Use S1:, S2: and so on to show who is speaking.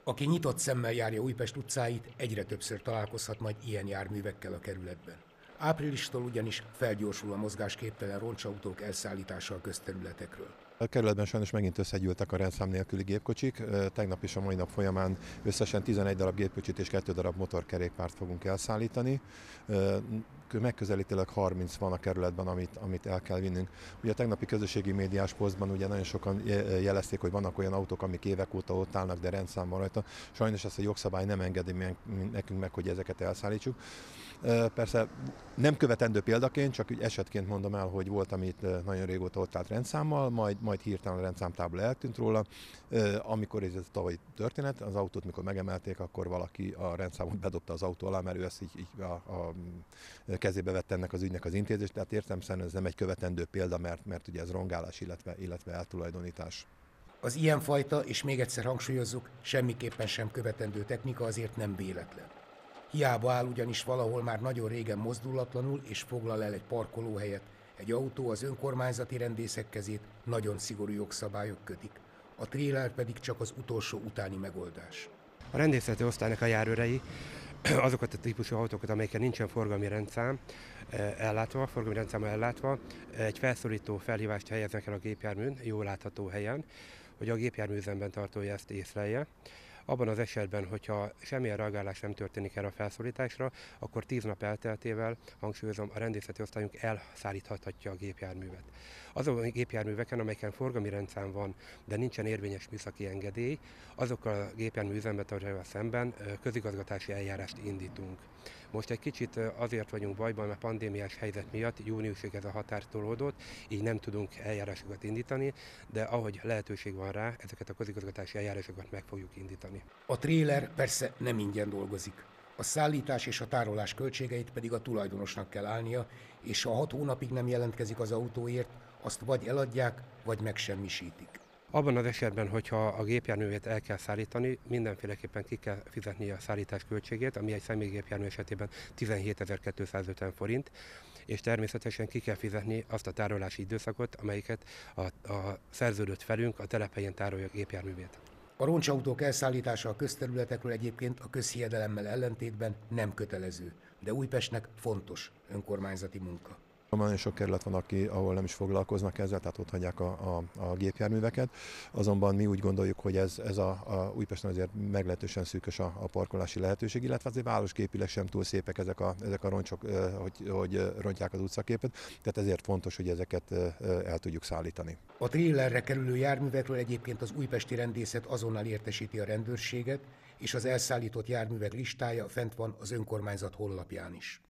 S1: Aki nyitott szemmel járja Újpest utcáit, egyre többször találkozhat majd ilyen járművekkel a kerületben. Áprilistól ugyanis felgyorsul a mozgásképtelen roncsautók elszállítása a közterületekről.
S2: A kerületben sajnos megint összegyűltek a rendszám nélküli gépkocsik. Tegnap és a mai nap folyamán összesen 11 darab gépkocsit és 2 darab motorkerékpárt fogunk elszállítani. Megközelítőleg 30 van a kerületben, amit el kell vinnünk. Ugye a tegnapi közösségi médiás posztban ugye nagyon sokan jelezték, hogy vannak olyan autók, amik évek óta ott állnak, de rendszám van rajta. Sajnos ezt a jogszabály nem engedi nekünk meg, hogy ezeket elszállítsuk. Persze nem követendő példaként, csak úgy esetként mondom el, hogy volt, amit nagyon régóta ott állt rendszámmal, majd hirtelen a rendszámtábla eltűnt róla. Amikor ez a tavalyi történet, az autót mikor megemelték, akkor valaki a rendszámot bedobta az autó alá, mert ő ezt így a kezébe vette ennek az ügynek az intézést, tehát értelemszerűen ez nem egy követendő példa, mert ugye ez rongálás, illetve eltulajdonítás.
S1: Az ilyenfajta, és még egyszer hangsúlyozzuk, semmiképpen sem követendő technika azért nem véletlen. Hiába áll ugyanis valahol már nagyon régen mozdulatlanul és foglal el egy parkolóhelyet, egy autó az önkormányzati rendészek kezét nagyon szigorú jogszabályok kötik. A tréler pedig csak az utolsó utáni megoldás.
S3: A rendészeti osztálynak a járőrei azokat a típusú autókat, amelyeken nincsen forgalmi rendszám ellátva, egy felszólító felhívást helyeznek el a gépjárműn, jól látható helyen, hogy a gépjárműüzemben tartója ezt észlelje. Abban az esetben, hogyha semmilyen reagálás nem történik erre a felszólításra, akkor 10 nap elteltével, hangsúlyozom, a rendészeti osztályunk elszállíthatja a gépjárművet. Azon a gépjárműveken, amelyeken forgalmi rendszám van, de nincsen érvényes műszaki engedély, azokkal a gépjármű üzembetartóval szemben közigazgatási eljárást indítunk. Most egy kicsit azért vagyunk bajban, mert pandémiás helyzet miatt júniusig ez a határ tolódott, így nem tudunk eljárásokat indítani, de ahogy lehetőség van rá, ezeket a közigazgatási eljárásokat meg fogjuk indítani.
S1: A tréler persze nem ingyen dolgozik. A szállítás és a tárolás költségeit pedig a tulajdonosnak kell állnia, és ha 6 hónapig nem jelentkezik az autóért, azt vagy eladják, vagy megsemmisítik.
S3: Abban az esetben, hogyha a gépjárművét el kell szállítani, mindenféleképpen ki kell fizetni a szállítás költségét, ami egy személygépjármű esetében 17.250 forint, és természetesen ki kell fizetni azt a tárolási időszakot, amelyiket a szerződött felünk a telephelyen tárolja a gépjárművét.
S1: A roncsautók elszállítása a közterületekről egyébként a közhiedelemmel ellentétben nem kötelező, de Újpestnek fontos önkormányzati munka.
S2: Nagyon sok kerület van, ahol nem is foglalkoznak ezzel, tehát ott hagyják a gépjárműveket. Azonban mi úgy gondoljuk, hogy ez a Újpesten azért meglehetősen szűkös a parkolási lehetőség, illetve azért városképileg sem túl szépek ezek a roncsok, hogy rontják az utcaképet, tehát ezért fontos, hogy ezeket el tudjuk szállítani.
S1: A trélerre kerülő járművekről egyébként az újpesti rendészet azonnal értesíti a rendőrséget, és az elszállított járművek listája fent van az önkormányzat honlapján is.